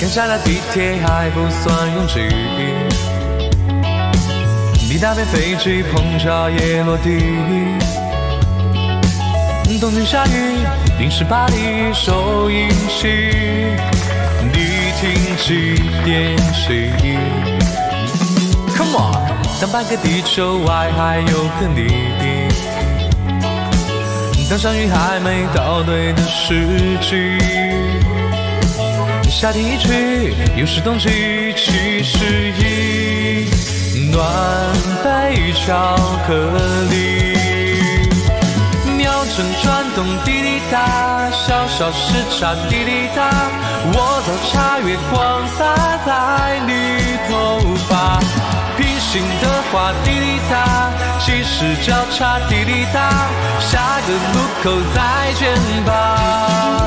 赶下了地铁还不算拥挤，你搭便飞机碰巧也落地。东京下雨，淋湿巴黎收音机，你听几点起 ？Come on， 当半个地球外还有个你，当相遇还没到对的时机。夏天一去，又是冬季，71暖杯巧克力。秒针转动滴滴答，小小时差滴滴答，我早茶月光洒在你头发，平行的话滴滴答，计时交叉滴滴答，下个路口再见吧。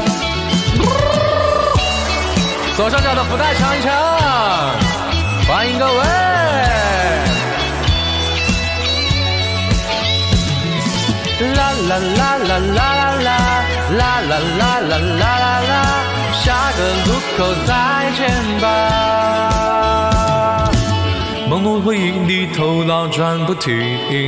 左上角的福袋唱一唱，欢迎各位。啦啦啦啦啦啦啦啦啦啦啦啦啦，下个路口再见吧。朦胧回忆里头脑转不停，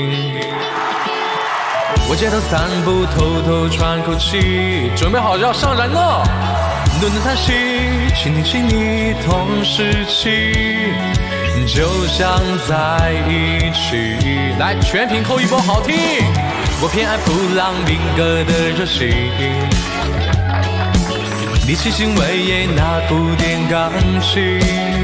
我街头散步偷偷喘口气，准备好要上燃了。短短叹息，倾听起你同时期，就像在一起。来，全屏扣一波好听。我偏爱弗朗明哥的热情，你细心维也纳古典钢琴。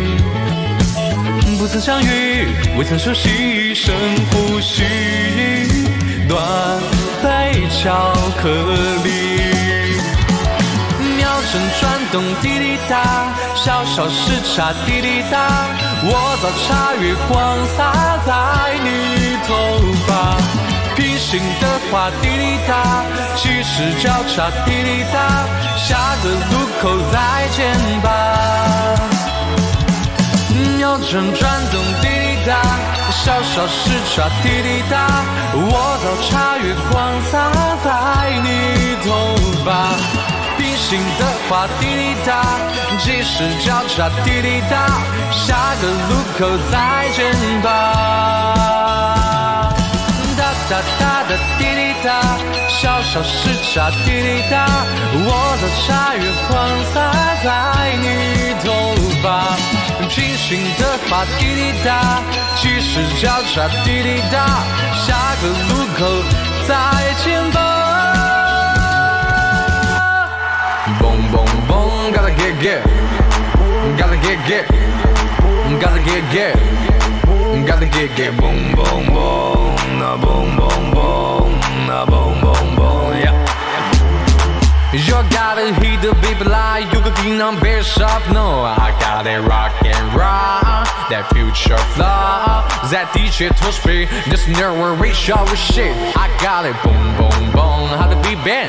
不曾相遇，未曾熟悉，深呼吸，暖杯巧克力。秒针转动滴滴答，小小时差滴滴答，我早茶月光洒在你头发，平行的话滴滴答，计时交叉滴滴答，下个路口再见吧。秒针转动滴滴答，小小时差滴滴答，我早茶月光洒在你头发，平行的话滴滴答，计时交叉滴滴答，下个路口再见吧。哒哒哒哒滴滴答，小小时差滴滴答，我早茶月光洒在你头发，平行的话滴滴答，计时交叉滴滴答，下个路口再见吧。Boom boom boom, gotta get get, gotta get get, gotta get get, gotta get get. Boom boom boom, na boom boom boom, na boom boom boom, yeah. You gotta hit the beat like you could be on best of. No, I got it rock and roll, that future flow, that DJ to speed, this never reach our shit. I got it, boom boom boom, how the beat bend.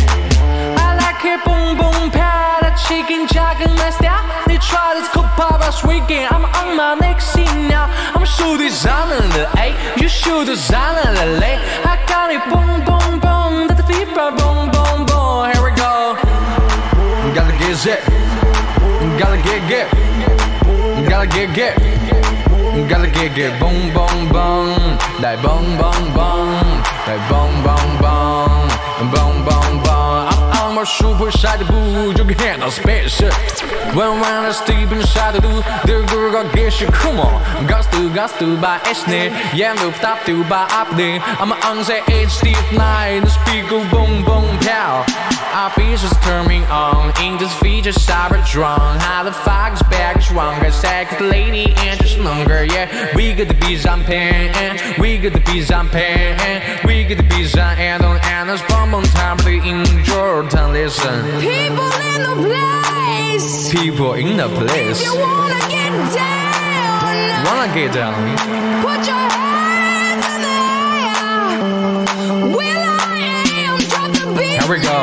Boom boom 펴라 치킨 작은 내 style. They try this cool pop us weekend. I'm on my next scene now. I'm shoot designer the A, you shoot designer the lay. I got it boom boom boom, that's the fever boom boom boom. Here we go. Gotta get it, gotta get, gotta get, gotta get boom boom boom, like boom boom boom, like boom boom boom, boom boom boom. I'm a super shy to boo, you can handle special. When I step inside the do, the girl got get you. Come on, got to by Ashley. Yeah, move up to by up there. I'm on the HD night, the speaker boom boom pow. Our beats just turning on, in this feature cyber drunk. How the fuck's back stronger, second lady and just longer. Yeah, we got the beats on pen, we got the beats on pen, we got the beats on and on and us bomb on time to enjoy. Listen. People in the place. People in the place. If you wanna get down. Wanna get down. Put your hands in the air. Will I am, drop the beat. Here we go.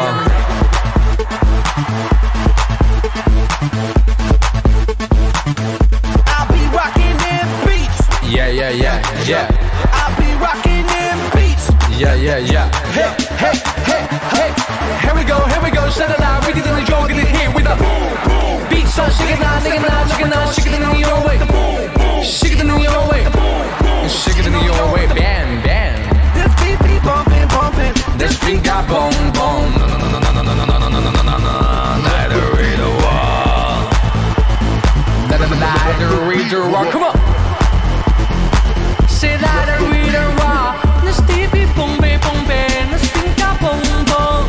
I'll be rocking them beats. Yeah, yeah, yeah, yeah. I'll be rocking them beats. Yeah, yeah, yeah. Hey, hey, hey, hey. Here we go, shut it out. We didn't joke in the hit with a boom, boom. Beat so shaking out, nigga. reader rock come on谁来的 reader rock 那是地皮蹦呗蹦呗那是冰嘎蹦蹦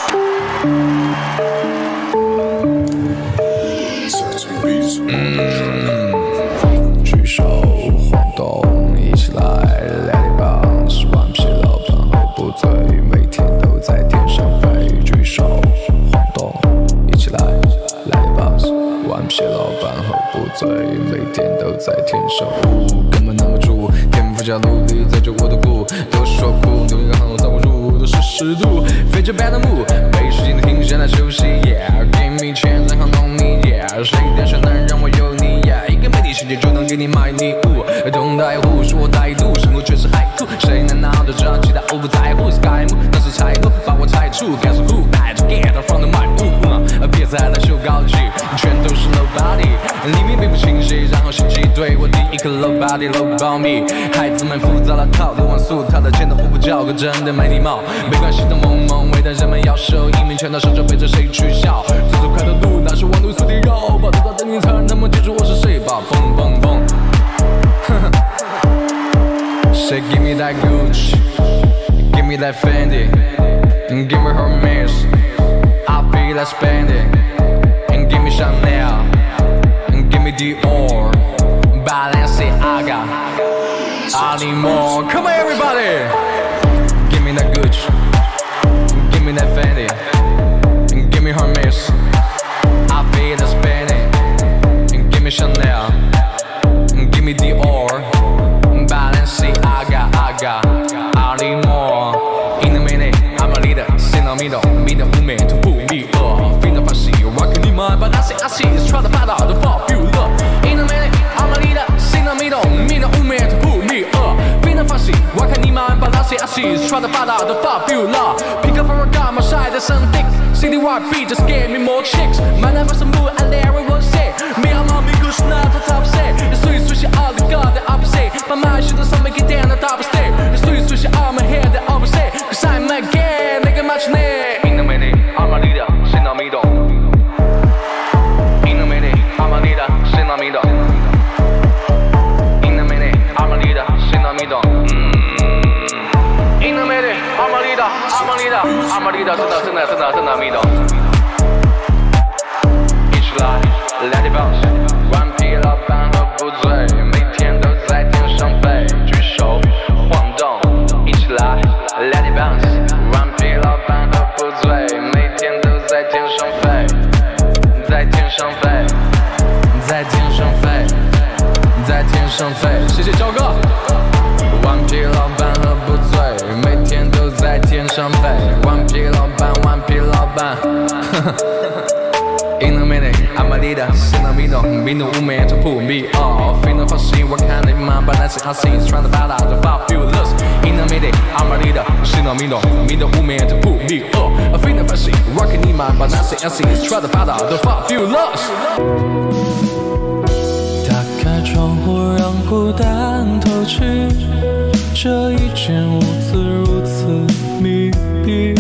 举手晃动一起来 Let it bounce 顽皮老板喝不醉每天都在天上飞举手晃动一起来 Let it bounce 顽皮老板喝不醉每天都在天上根本拿不住天赋加努力在这我的步都说酷有一个好在我入都是10度非着 bad move 没时间停下来休息 Yeah Give me chance 然后弄你 Yeah 谁的谁能让我有你 Yeah 一个媒体世界就能给你买礼物东带户是我态度生活全是海酷谁能拿得着其他我不在乎 Sky move 那是财路把我踩住 Guess who back together from the mic 别再来秀高级全都是 nobody 里面并不清晰然后心机对我第一颗 low body low about me 孩子们复杂了套路往速他的钱都我不交可真的没礼貌没关系的萌萌为的人们要收一面拳头手着背着谁取笑走走快的路那是弯路速地绕跑得到的你才能么记住我是谁吧蹦蹦蹦Say give me that Gucci Give me that Fendi And give me Hermes I feel like spending And give me Chanel And give me Dior Balenciaga I need more Come on everybody Give me that Gucci Give me that Fendi And give me Hermes I feel like spending And give me Chanel And give me Dior Balenciaga I need more In a minute I'm a leader Sit on middle Middle woman to pull me up Feel the fancy Rockin' in my But I see It's try to find out the popular In a minute I'm a leader Sit on middle Middle woman to pull me up Feel the fancy Rockin' in my But I see It's try to find out the popular Pick up from a gun My side is some dick City rock beat Just give me more chicks My name is a mood And Larry will say Me and mommy Good snap The top say 所以说是 all the god The opposite 把麦学到上面给点的 double stay 所以说是 I'm a head The opposite Cause I'm a gay Make a match name In a minute I'm a leader Sit on middle In a minute I'm a leader Sit on middle In a minute I'm a leader Sit on middle In a minute I'm a leader I'm a leader I'm a leader 真的 middle 一起来 Let it bounce 顽皮老板喝不醉每天都在天上飞举手晃动一起来 Let it bounce 顽皮老板喝不醉每天都在天上飞在天上飞在天上飞在天上飞谢谢焦哥顽皮老板喝不醉每天都在天上飞顽皮老板顽皮老板In a minute, I'm a leader, sit on middle, middle woman to pull me off. In the first scene, what kind of man, but that's I see, trying to battle out the fabulous. In a minute, I'm a leader, sit on middle, middle woman to pull me up. I feel the first scene, rocking in my, but that's I see, trying to battle out the fabulous. 打开窗户，让孤单透去，这一间屋子如此密闭。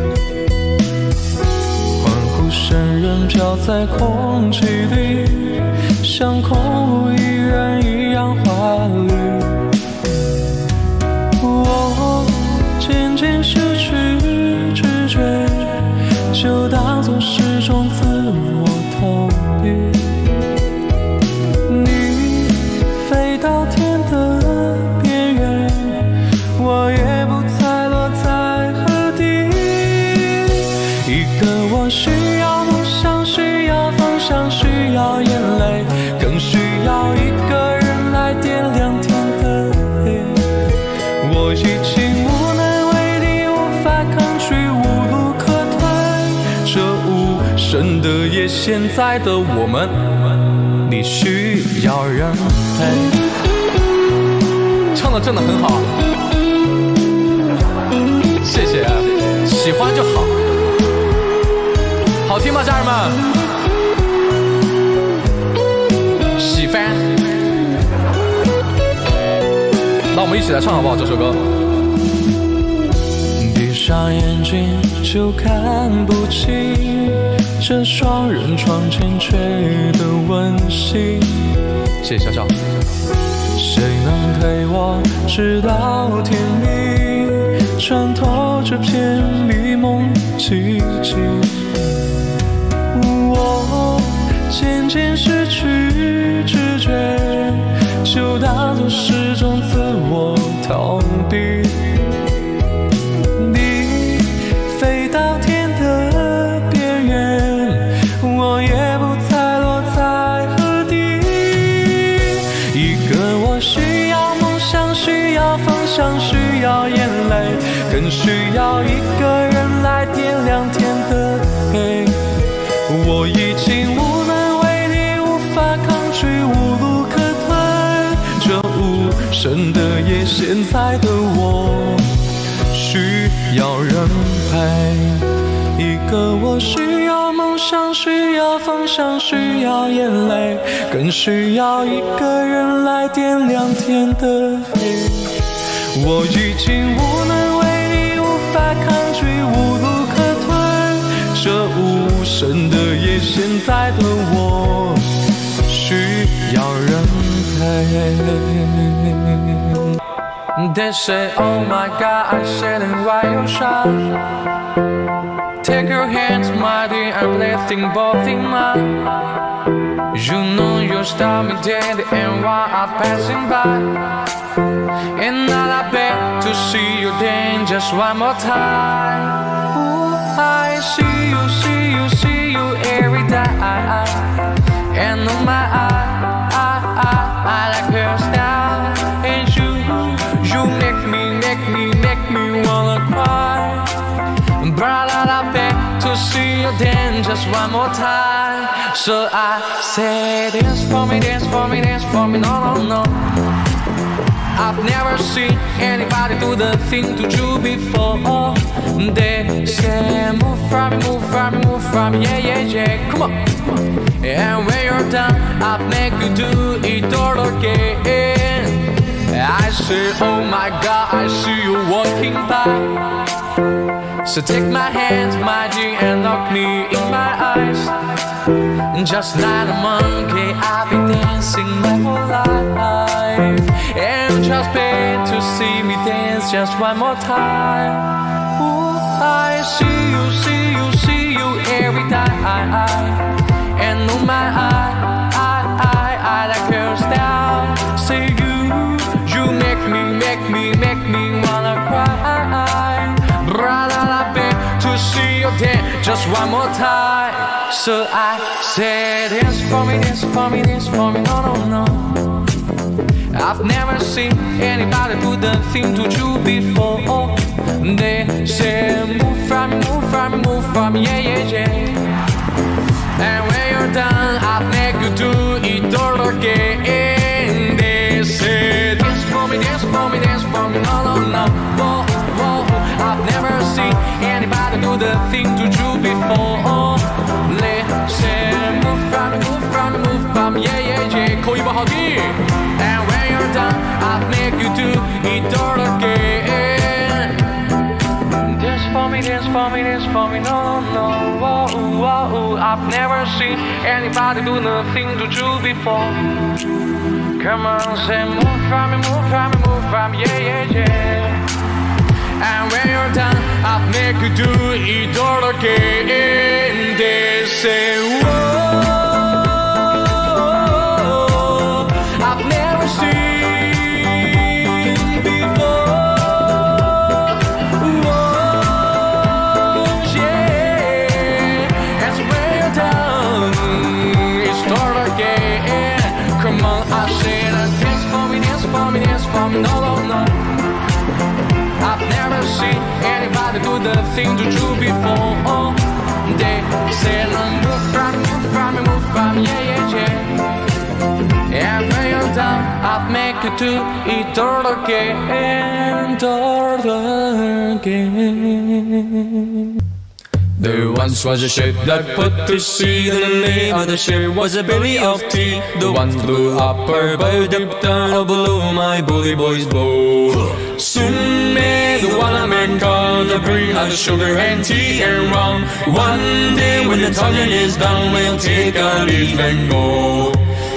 声人飘在空气里，像空无一人一样华丽。我渐渐失去知觉，就当作是种自我逃避。你飞到天的边缘，我也不再落在河底。一个我需要梦想，需要方向，需要眼泪，更需要一个人来点亮天的黑。我已经无能为力，无法抗拒，无路可退。这无声的夜，现在的我们，你需要人陪。唱的真的很好，谢谢，喜欢就好。好听吗，家人们？喜欢。那我们一起来唱好不好？这首歌。闭上眼睛就看不清这双人床前吹的温馨， 谢谢小小。谁能陪我直到天明，穿透这片迷蒙寂静。我渐渐失去知觉，就当作是种自我逃避。你飞到天的边缘，我也不猜落在何地。一个我需要梦想，需要方向，需要眼泪，更需要一个人来点亮天的黑。我已经无能为力，无法抗拒，无路可退。这无声的夜，现在的我需要人陪。一个我需要梦想，需要方向，需要眼泪，更需要一个人来点亮天的黑。我已经无能为力，无法抗拒，无路可退。这无声的夜，现在的我需要人陪。They say, oh my God, I sitting right your side. Take your hands, my dear, I'm lifting both in mine. You know you stop me dead and while I'm passing by. And now I beg to see you then just one more time. Ooh, I see you, see you, see you every day. And on my I like your style. And you make me wanna cry. But I beg to see you then just one more time. So I say dance for me, dance for me, dance for me, no, no, no. I've never seen anybody do the thing to you before. They say move from me, move from me, move from me, yeah, yeah, yeah, come on. And when you're done, I'll make you do it all again. I say, oh my God, I see you walking by. So take my hand, my dear, and look me in my eyes. Just like a monkey, I've been dancing my whole life. And just pay to see me dance just one more time. Ooh, I see you, see you, see you every time. And on my I like your style. Say you make me wanna cry. Brother, I beg to see you dance just one more time. So I say dance for me, dance for me, dance for me, no, no, no. I've never seen anybody do the thing to you before. They say move from me, move from me, move from me, yeah, yeah, yeah. And when you're done, I'll make you do it all again. They say dance for me, dance for me, dance for me, no, no, no. Whoa, whoa. I've never seen anybody do the thing to you before. They say move from me, move from me, move from me, yeah, yeah, yeah. 거의 봐 하기. And when you're done, I'll make you do it all again. Dance for me, dance for me, dance for me, no, no, no. Whoa, whoa. I've never seen anybody do nothing to you before. Come on, say move from me, move from me, move from me, yeah, yeah, yeah. And when you're done, I'll make you do it all again. They say, whoa, I've never seen before. Whoa, yeah. And when you're done, it's all again. Come on, I said, dance for me, dance for me, dance for me, no, no, no. I've never seen anybody do the thing to you before. They say, move from me, move from me, move from me, yeah, yeah, yeah. And when you're done, I'll make you do it all again, all again. There once was a ship that put to sea. The name of the ship was a belly of tea. The one flew up her bow, dipped down below my bully boy's bow. Soon may the one America bring us sugar and tea and rum. One day when the tonguing is done, we'll take our leave and go.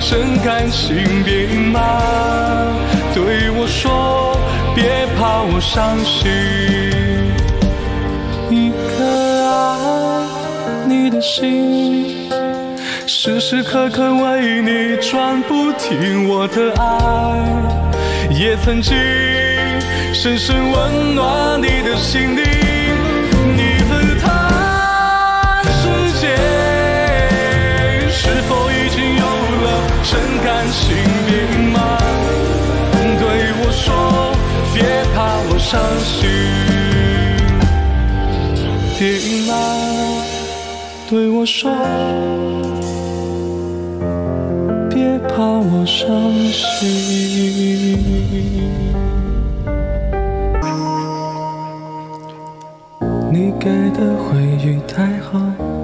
真感情变吗？对我说，别怕我伤心。一个爱你的心，时时刻刻为你转不停，我的爱也曾经深深温暖你的心灵。你和他之间是否已经有了真感情变吗？对我说，别怕我伤心。别吗？对我说，别怕我伤心。你给的回忆太好，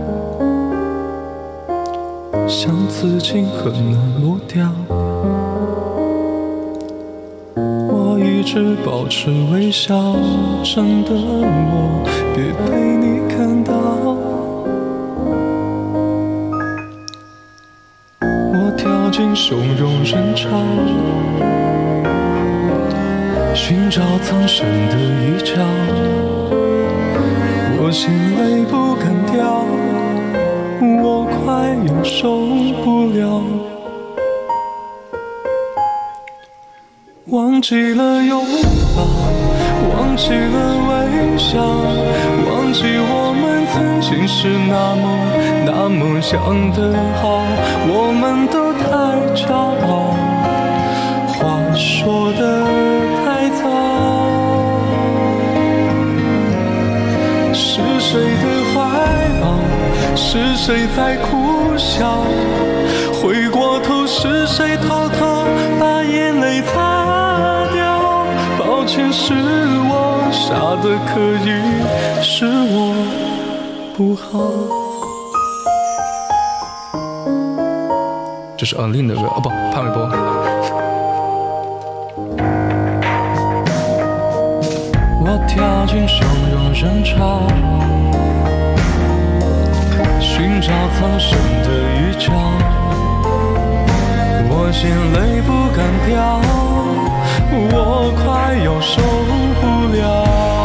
像刺青很难抹掉。我一直保持微笑，真的我别被你看到。我跳进汹涌人潮，寻找藏身的一角。我心泪不敢掉，我快要受不了。忘记了拥抱，忘记了微笑，忘记我们曾经是那么想得好，我们都太骄傲，话说得太早。是谁的怀抱？是谁在苦笑？回过头，是谁偷偷把眼泪擦掉？抱歉，是我傻得可以，是我不好。这是Lin的歌哦，不，潘玮柏。我跳进汹涌人潮，寻找藏身的一角。我心泪不敢掉，我快要受不了。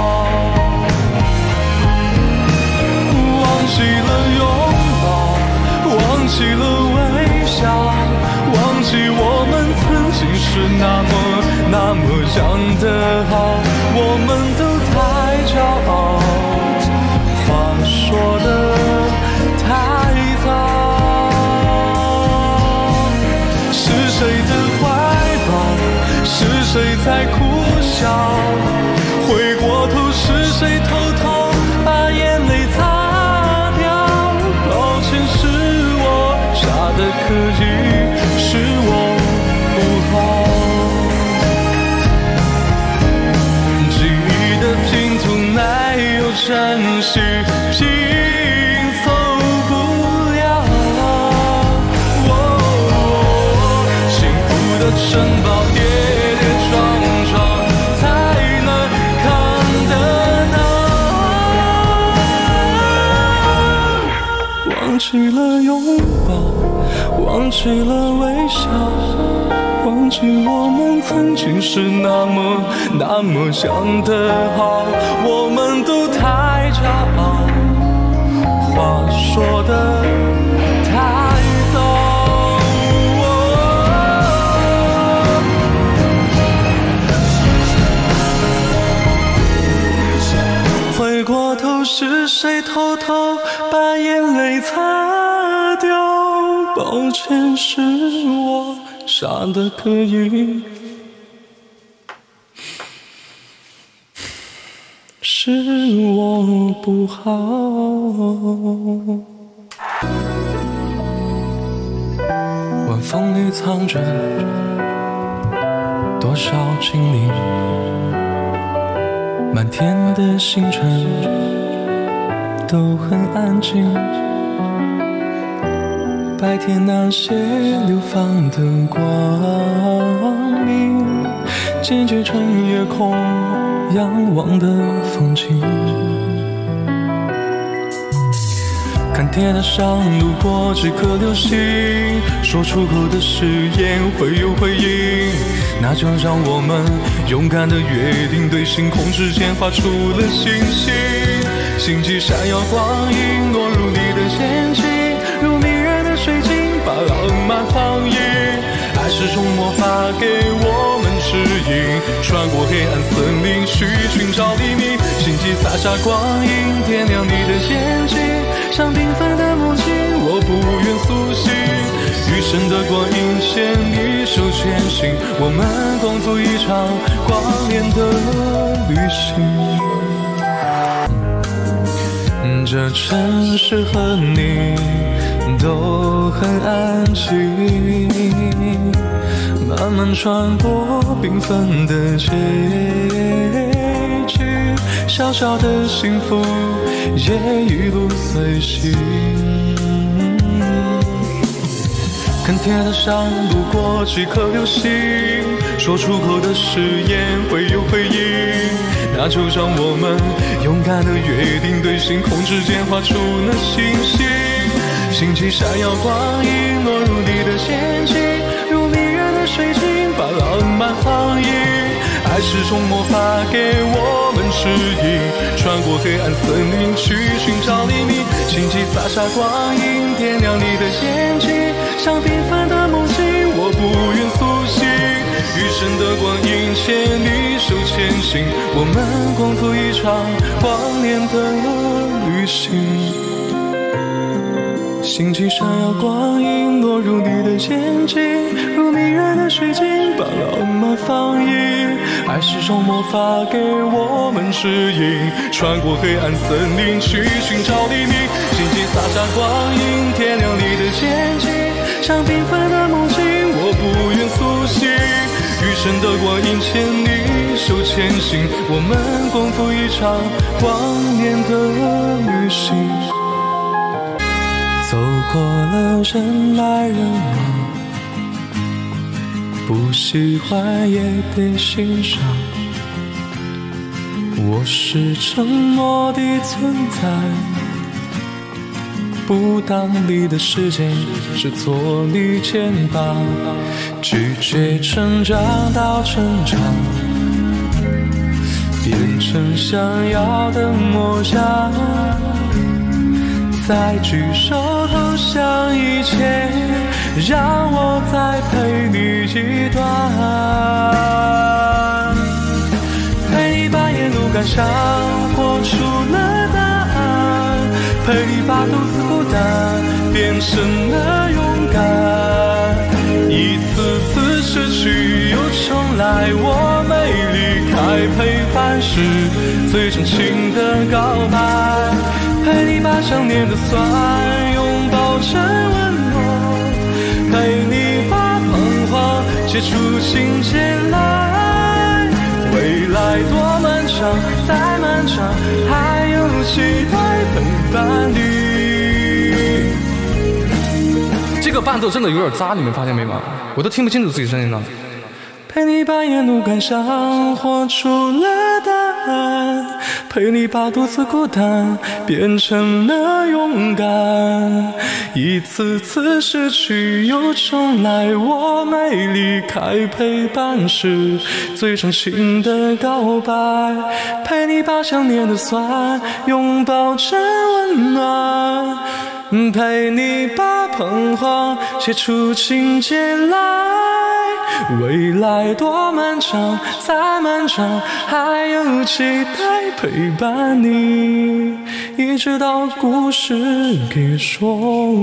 忘记了拥抱，忘记了微笑，忘记我们曾经是那么想得好，我们都太骄傲，话说得太早。是谁的怀抱？是谁在苦笑？回过头，是谁偷偷把眼泪擦掉？抱歉，是我傻得可以，是我不好。记忆的拼图哪有珍惜，拼凑不了。幸福的城堡跌跌撞撞，才能看得到。忘记了拥抱，忘记了微笑，忘记我们曾经是那么想得好，我们都太骄傲，话说得太早。回过头，是谁偷偷把眼泪擦掉？抱歉，是我傻得可以，是我不好。晚风里藏着多少精灵，满天的星辰都很安静。白天那些流放的光明，渐渐成夜空仰望的风景。 看铁塔上路过几颗流星，说出口的誓言会有回应，那就让我们勇敢的约定，对星空之间画出了星星。星际闪耀光影落入你的眼睛，如迷人的水晶把浪漫放映，爱是种魔法给我们指引，穿过黑暗森林去寻找黎明。星际洒下光影点亮你的眼睛，像缤纷的梦境我不愿苏醒，余生的光阴牵你手前行，我们共度一场光年的旅行。这城市和你都很安静，慢慢穿过缤纷的街区，小小的幸福也一路随行。看铁塔上路过几颗流星，说出口的誓言会有回应，那就让我们勇敢的约定，对星空之间画出那星星。星际闪耀光影落入你的眼睛，如迷人的水晶把浪漫放映，爱是种魔法给我们指引，穿过黑暗森林去寻找黎明。星际洒下光影点亮你的眼睛，像缤纷的梦境我不愿苏醒，余生的光阴牵你手前行，我们共度一场光年的旅行。星际闪耀光影落入你的眼睛，如迷人的水晶把浪漫放映，爱是种魔法给我们指引，穿过黑暗森林去寻找黎明。星际洒下光影点亮你的眼睛，像缤纷的梦境我不愿苏醒，余生的光阴牵你手前行，我们共度一场光年的旅行。走过了人来人往，不喜欢也得欣赏，我是沉默的存在，不当你的世界是做你肩膀，拒绝成长到成长，变成想要的模样，再举手投降以前，让我再陪你一段，陪你把沿路感伤活出了答案，陪你把独自孤单变成了勇敢，一次次失去又重来，我没离开，陪伴是最真情的告白，陪你把想念的酸拥抱成温暖，陪你把彷徨写出情节来，未来多漫长，再漫长，还有期待陪伴你。这个伴奏真的有点杂，你们发现没吗？我都听不清楚自己声音了。陪你把沿路感伤活出了答案，陪你把独自孤单变成了勇敢，一次次失去又重来，我没离开，陪伴是最真情的告白，陪你把想念的酸拥抱成温暖，陪你把彷徨写出情节来，未来多漫长，再漫长，还有期待陪伴你，一直到故事给说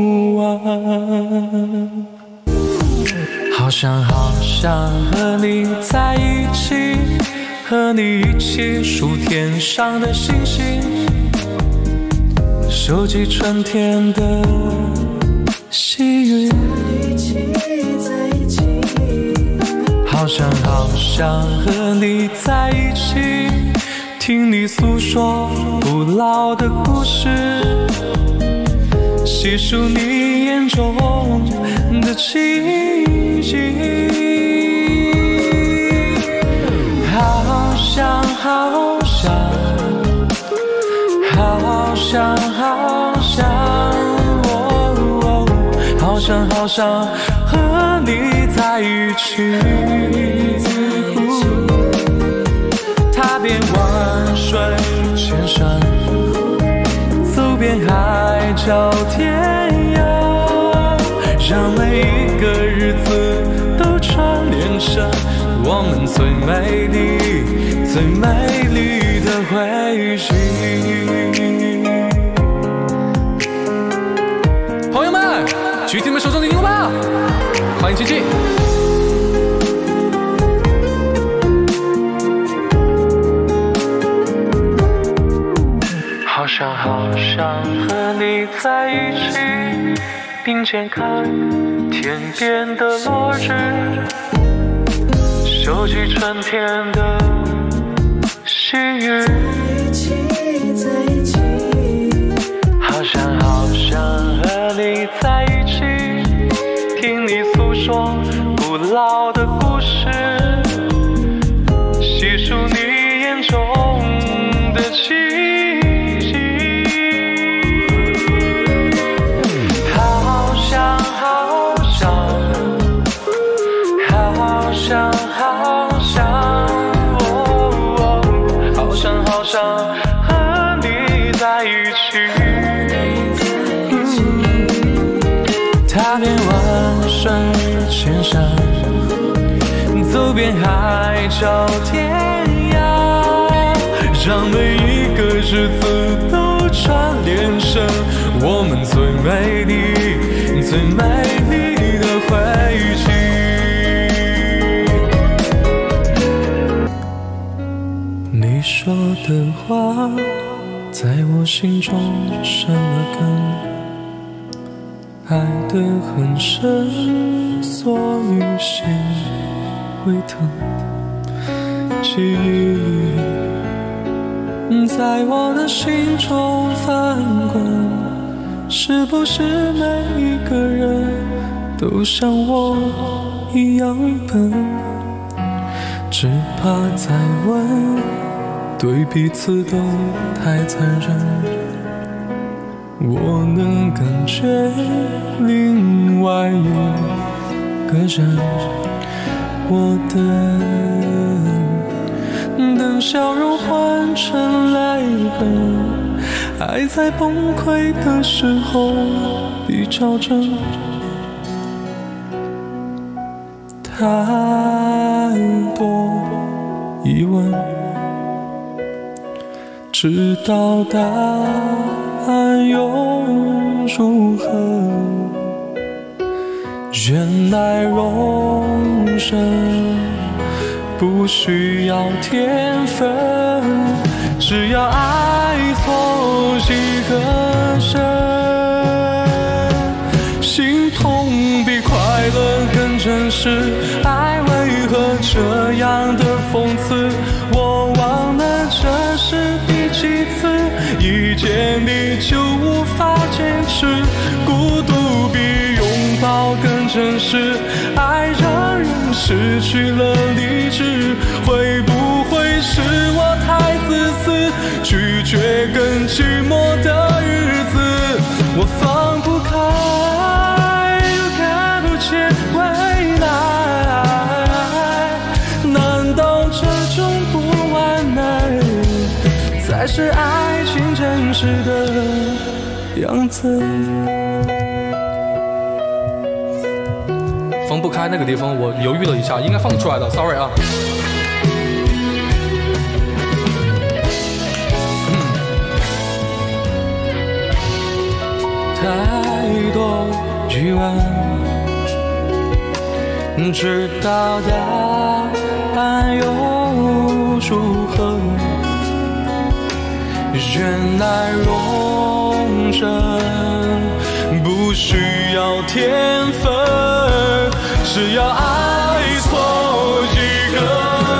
完。好想好想和你在一起，和你一起数天上的星星，收集春天的细雨。好想好想和你在一起，听你诉说不老的故事，细数你眼中的奇迹。好想好想，好想好想好想和你在一起。踏遍万水千山，走遍海角天涯，让每一个日子都串联成我们最美丽、最美丽的回忆。朋友们，举起你们手中的礼物吧！欢迎琪琪。好想好想和你在一起，并肩看天边的落日，收集春天的细雨。好想好想和你在一起，听你诉说古老的故事，细数你眼中的奇迹。好想好想好想好想，好想好想和你在一起。踏遍万水千山，走遍海角天涯，让每一个日子都串联成我们最美丽、最美丽的回忆。你说的话在我心中生了根，爱得很深，所以心会疼。记忆在我的心中翻滚，是不是每一个人都像我一样笨？只怕再问，对彼此都太残忍。我能感觉另外一个人，我等笑容换成泪痕，爱在崩溃的时候比较真。太多疑问，知道答案又如何？原来容身不需要天分，只要爱错几个人，心痛比快乐更真实。爱为何这样的讽刺？我忘了这是第几次，一见你就无法坚持，孤独比拥抱更真实。爱让人失去了理智，会不会是我太自私？拒绝更寂寞的日子，我放不开，又看不见未来。难道这种不完美才是爱情真实的样子？放不开那个地方，我犹豫了一下，应该放得出来的 ，sorry 啊。太多疑问，知道答案又如何？原来容忍不需要天分，只要爱错一个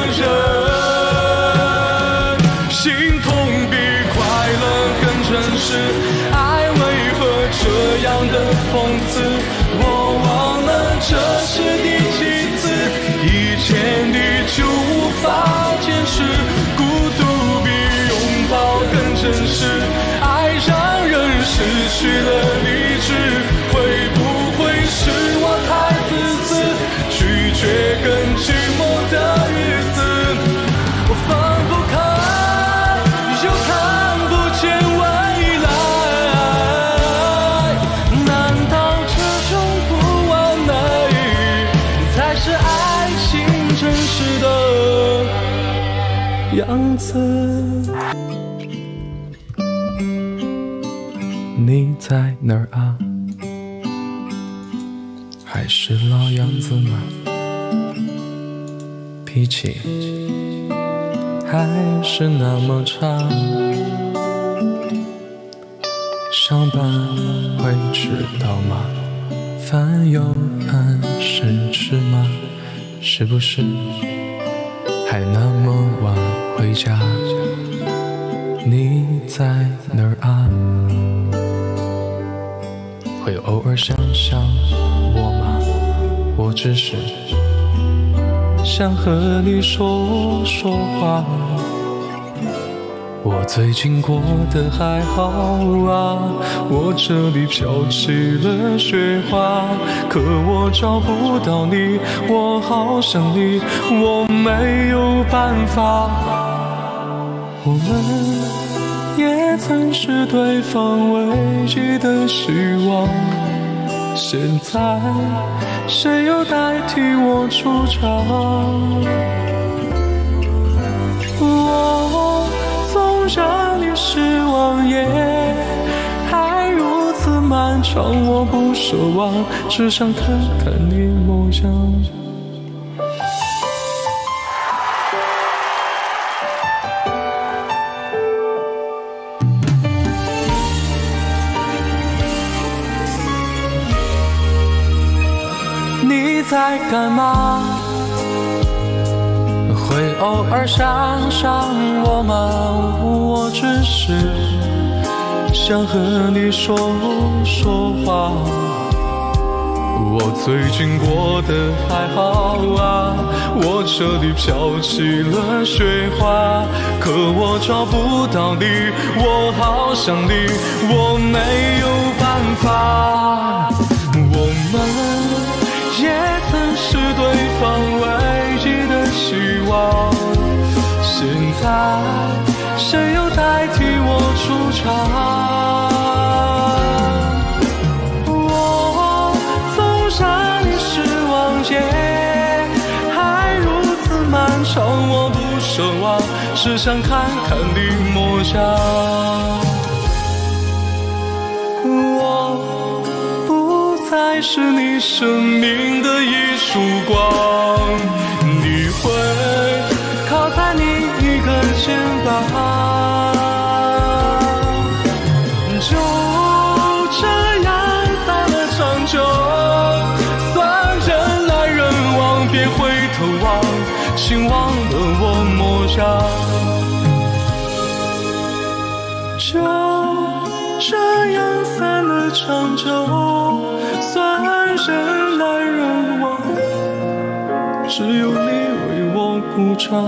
人，心痛比快乐更真实。爱为何这样的讽刺？我忘了这是第几次，一见你就无法坚持，孤独比拥抱更真实。爱让人失去了理智，会不会是是爱情真实的样子。你在哪儿啊？还是老样子吗？脾气还是那么差。上班会迟到吗？饭有按时吃吗？是不是还那么晚回家？你在哪儿啊？会偶尔想想我吗？我只是想和你说说话。我最近过得还好啊，我这里飘起了雪花，可我找不到你，我好想你，我没有办法。我们也曾是对方唯一的希望，现在谁又代替我出场？我总让你失望，也还如此漫长，我不奢望，只想看看你模样。你在干嘛？会偶尔想想我吗？我只是想和你说说话。我最近过得还好啊，我这里飘起了雪花，可我找不到你，我好想你，我没有办法。我们也曾是对方唯一的希望，现在谁又代替我出场？我总让你失望，也还如此漫长，我不奢望，只想看看你模样。才是你生命的一束光，你会靠在你一个肩膀，就这样散了长久。算人来人往，别回头望，请忘了我模样。就这样散了长久。算人来人往，只有你为我鼓掌。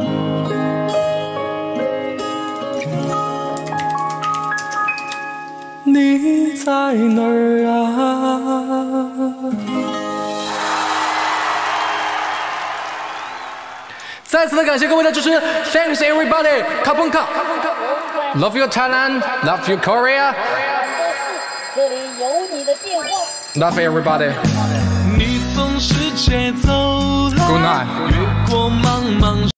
你在哪儿啊？再次的感谢各位的支持 ，Thanks everybody， 卡蹦卡 ，Love you Thailand， Love you Korea。 这里有你的电话。 Love everybody。你总是节奏 Good night。越过茫茫。